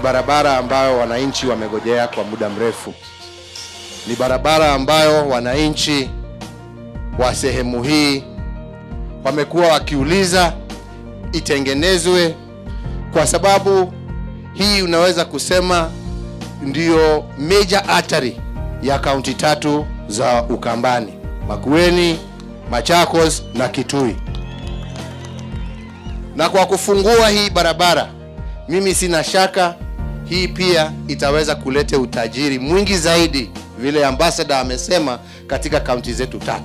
barabara ambayo wananchi wamegojea kwa muda mrefu. Ni barabara ambayo wananchi wa sehemu hii wamekuwa wakiuliza itengenezwe, kwa sababu hii unaweza kusema ndio major artery ya kaunti 3 za Ukambani: Makueni, Machakos na Kitui. Na kwa kufungua hii barabara, mimi sina shaka hii pia itaweza kuleta utajiri mwingi zaidi, vile ambassador amesema, katika kaunti zetu 3.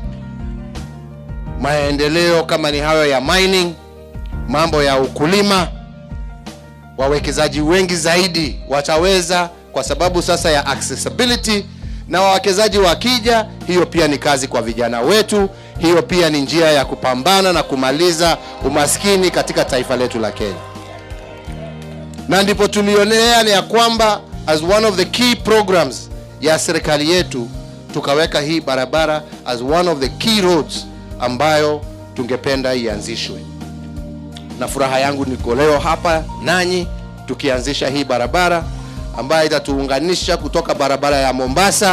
Maendeleo kama ni hayo ya mining, mambo ya ukulima, wawekezaji wengi zaidi wataweza, kwa sababu sasa ya accessibility, na wawekezaji wakija, hiyo pia ni kazi kwa vijana wetu, hiyo pia ni njia ya kupambana na kumaliza umaskini katika taifa letu la Kenya. Na ndipo tulionea ni ya kwamba as one of the key programs ya serikali yetu, tukaweka hii barabara as one of the key roads ambayo tungependa ianzishwe. Na furaha yangu niko leo hapa nanyi tukianzisha hii barabara ambayo itatuunganisha kutoka barabara ya Mombasa.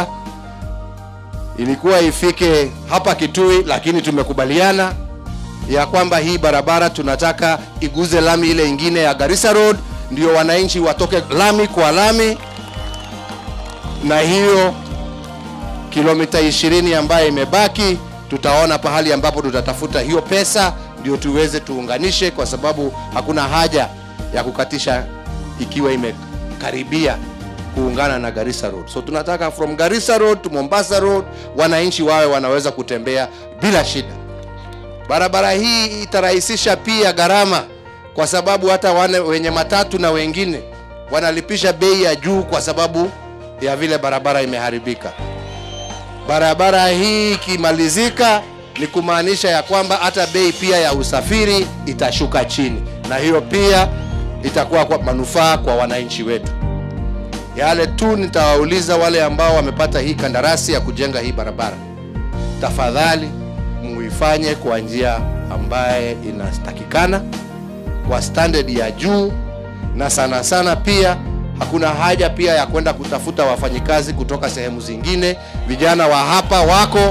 Ilikuwa ifike hapa Kitui, lakini tumekubaliana ya kwamba hii barabara tunataka iguze lami ile ingine ya Garissa Road, ndio wananchi watoke lami kwa lami. Na hiyo kilomita 20 ambayo imebaki, tutaona pahali ambapo tutatafuta hiyo pesa ndio tuweze tuunganishe, kwa sababu hakuna haja ya kukatisha ikiwa imekaribia kuungana na Garissa Road. So tunataka from Garissa Road to Mombasa Road wananchi wawe wanaweza kutembea bila shida. Barabara hii itarahisisha pia gharama, kwa sababu hata wenye matatu na wengine wanalipisha bei ya juu kwa sababu ya vile barabara imeharibika. Barabara hii ikimalizika, ni kumaanisha ya kwamba hata bei pia ya usafiri itashuka chini, na hiyo pia itakuwa kwa manufaa kwa wananchi wetu. Yale tu nitawauliza wale ambao wamepata hii kandarasi ya kujenga hii barabara, tafadhali muifanye kwa njia ambaye inatakikana, kwa standard ya juu, na sana sana pia hakuna haja pia ya kwenda kutafuta wafanyikazi kutoka sehemu zingine. Vijana wa hapa wako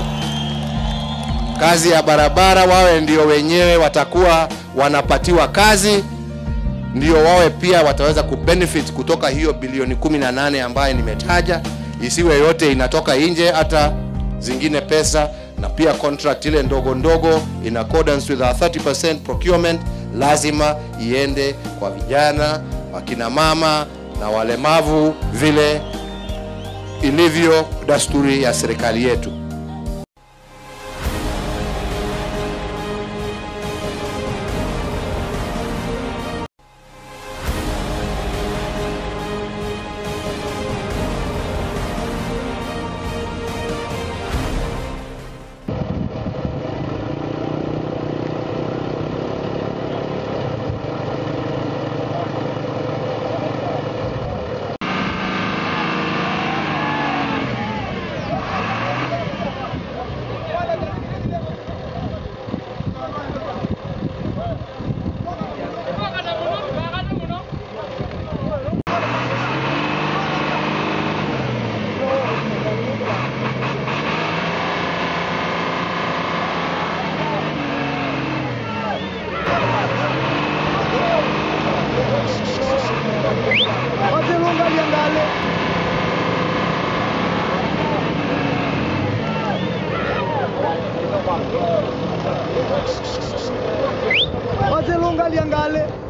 kazi ya barabara, wawe ndio wenyewe watakuwa wanapatiwa kazi, ndio wawe pia wataweza kubenefit kutoka hiyo bilioni 18 ambayo nimetaja. Isiwe yote inatoka nje, hata zingine pesa, na pia contract ile ndogo ndogo in accordance with our 30% procurement lazima iende kwa vijana, wakina mama na walemavu, vile ilivyo dasturi ya serikali yetu. Wazelunga liangale.